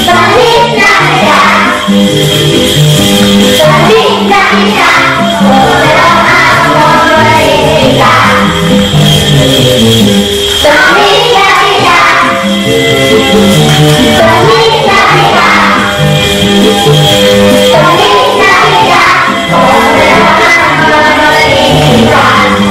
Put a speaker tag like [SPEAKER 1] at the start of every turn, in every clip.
[SPEAKER 1] Feliz Navidad, feliz Navidad, todo amor y vida. Feliz Navidad, feliz Navidad, feliz Navidad, todo amor y vida.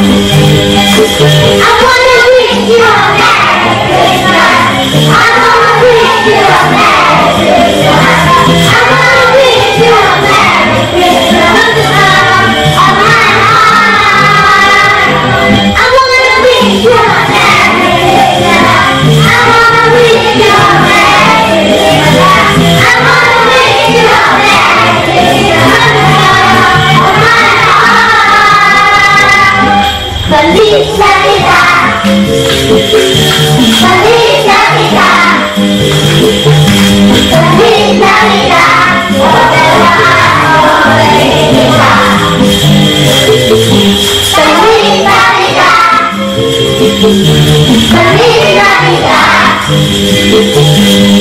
[SPEAKER 1] I wanna wish you a Merry Christmas. I wanna wish you a Merry Christmas. I wanna wish you a Merry Christmas of my heart. I wanna wish you a Merry Christmas. I wanna wish you a Merry Christmas. I wanna wish you a Merry Christmas of my heart. Feliz Navidad, feliz Navidad, feliz Navidad, todo amor y vida. Feliz Navidad, feliz Navidad.